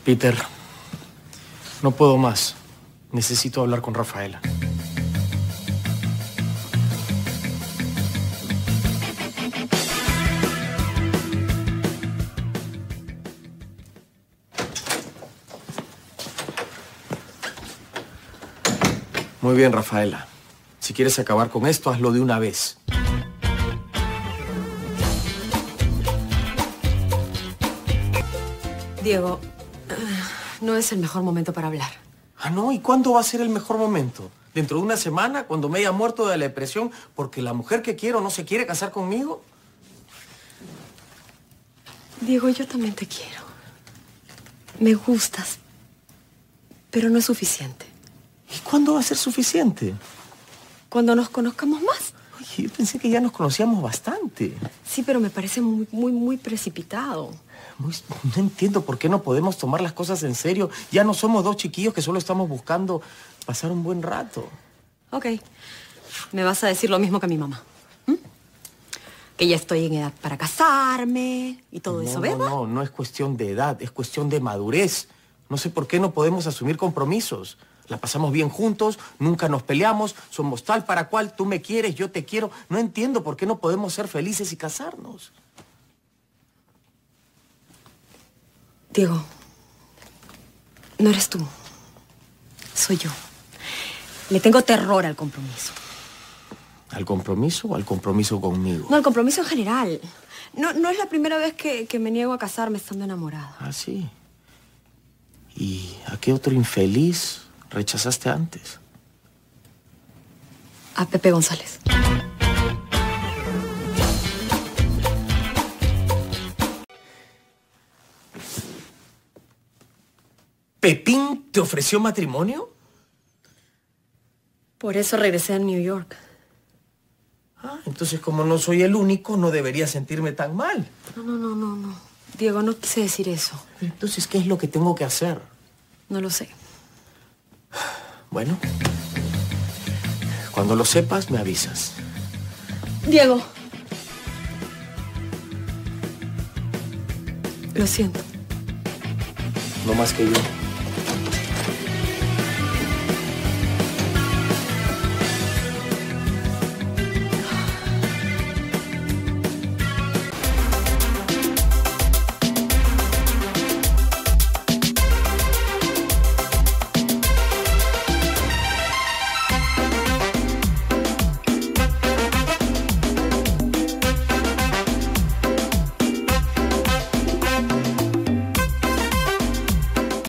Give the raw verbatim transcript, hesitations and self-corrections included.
Peter, no puedo más. Necesito hablar con Rafaela. Muy bien, Rafaela. Si quieres acabar con esto, hazlo de una vez. Diego, no es el mejor momento para hablar. Ah, ¿no? ¿Y cuándo va a ser el mejor momento? ¿Dentro de una semana, cuando me haya muerto de la depresión porque la mujer que quiero no se quiere casar conmigo? Diego, yo también te quiero. Me gustas, pero no es suficiente. ¿Y cuándo va a ser suficiente? Cuando nos conozcamos más. Oye, yo pensé que ya nos conocíamos bastante. Sí, pero me parece muy, muy, muy precipitado. Muy, no entiendo por qué no podemos tomar las cosas en serio. Ya no somos dos chiquillos que solo estamos buscando pasar un buen rato. Ok. Me vas a decir lo mismo que a mi mamá. ¿Mm? Que ya estoy en edad para casarme y todo no, eso, ¿verdad? No, no, no es cuestión de edad, es cuestión de madurez. No sé por qué no podemos asumir compromisos. La pasamos bien juntos, nunca nos peleamos, somos tal para cual, tú me quieres, yo te quiero. No entiendo por qué no podemos ser felices y casarnos. Diego, no eres tú, soy yo. Le tengo terror al compromiso. ¿Al compromiso o al compromiso conmigo? No, al compromiso en general. No, no es la primera vez que, que me niego a casarme estando enamorada. Ah, sí. ¿Y a qué otro infeliz rechazaste antes? A Pepe González. ¿Pepín te ofreció matrimonio? Por eso regresé a New York. Ah, entonces como no soy el único, no debería sentirme tan mal. No, no, no, no, no. Diego, no quise decir eso. Entonces, ¿qué es lo que tengo que hacer? No lo sé. Bueno, cuando lo sepas, me avisas. Diego. Lo siento. No más que yo.